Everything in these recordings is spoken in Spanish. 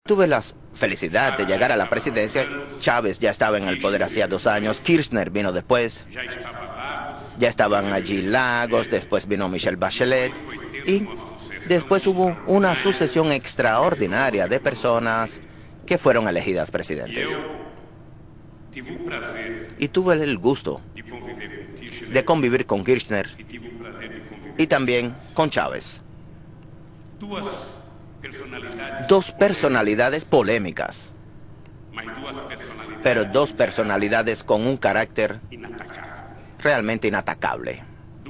Tuve la felicidad de llegar a la presidencia. Chávez ya estaba en el poder hacía 2 años. Kirchner vino después. Ya estaban allí Lagos, después vino Michelle Bachelet. Y después hubo una sucesión extraordinaria de personas que fueron elegidas presidentes. Y tuve el gusto de convivir con Kirchner y también con Chávez. 2 personalidades polémicas, pero 2 personalidades con un carácter realmente inatacable.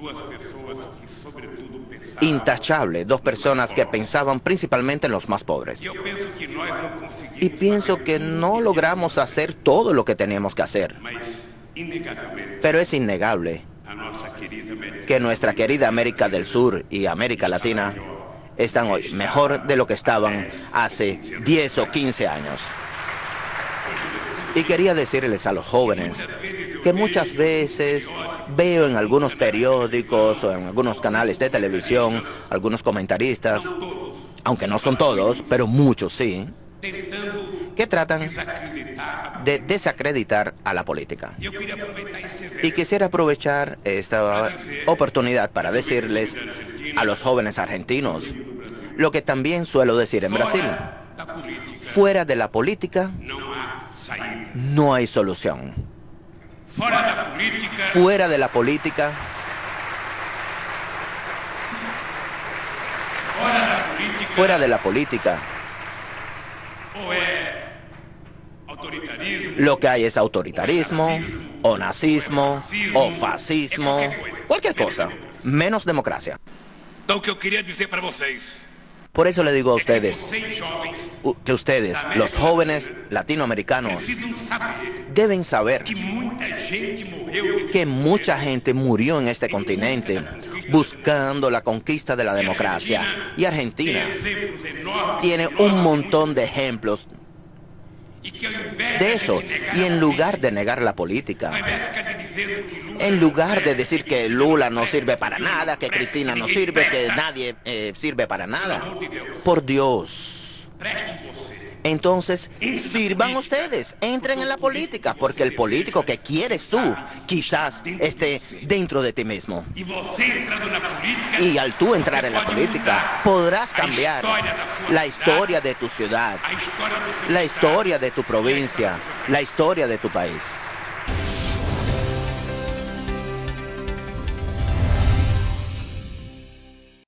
Intachable, 2 personas que pensaban principalmente en los más pobres. Y pienso que no logramos hacer todo lo que teníamos que hacer. Pero es innegable que nuestra querida América del Sur y América Latina están hoy mejor de lo que estaban hace 10 o 15 años. Y quería decirles a los jóvenes que muchas veces veo en algunos periódicos o en algunos canales de televisión, algunos comentaristas, aunque no son todos, pero muchos sí, que tratan de desacreditar a la política. Y quisiera aprovechar esta oportunidad para decirles a los jóvenes argentinos lo que también suelo decir en Brasil: fuera de la política no hay solución. Fuera de la política lo que hay es autoritarismo, o nazismo, o fascismo, cualquier cosa, menos democracia. Por eso le digo a ustedes, que ustedes, los jóvenes latinoamericanos, deben saber que mucha gente murió en este continente buscando la conquista de la democracia. Y Argentina tiene un montón de ejemplos de eso. Y en lugar de negar la política, en lugar de decir que Lula no sirve para nada, que Cristina no sirve, que nadie sirve para nada, por Dios, entonces sirvan ustedes, entren en la política, porque el político que quieres tú quizás esté dentro de ti mismo. Y al tú entrar en la política podrás cambiar la historia de tu ciudad, la historia de tu provincia, la historia de tu país.